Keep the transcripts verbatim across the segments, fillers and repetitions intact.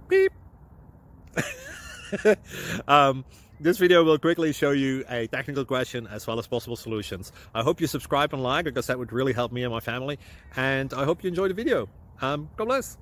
Beep. um, this video will quickly show you a technical question as well as possible solutions. I hope you subscribe and like, because that would really help me and my family. And I hope you enjoy the video. Um, God bless.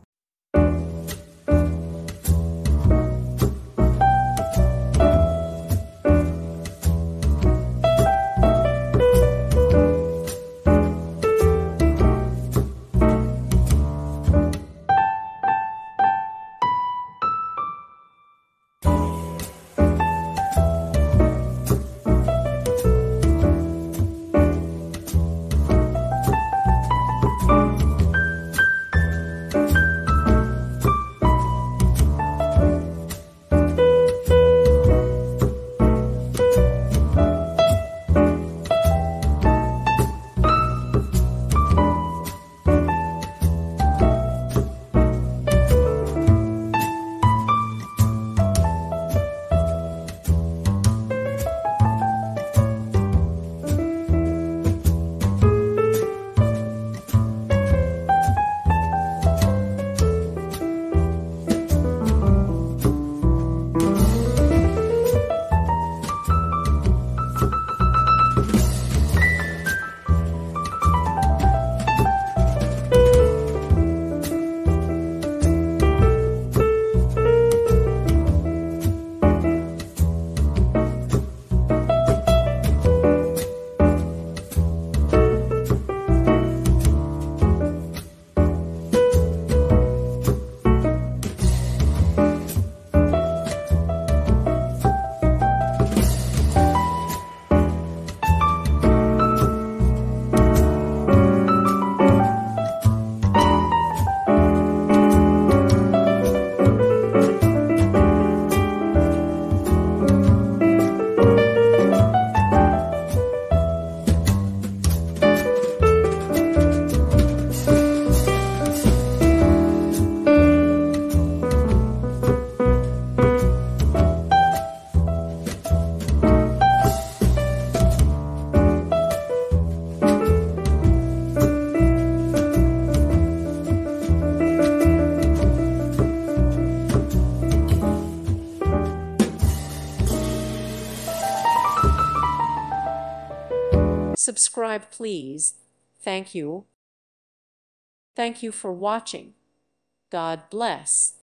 Subscribe, please. Thank you. Thank you for watching. God bless.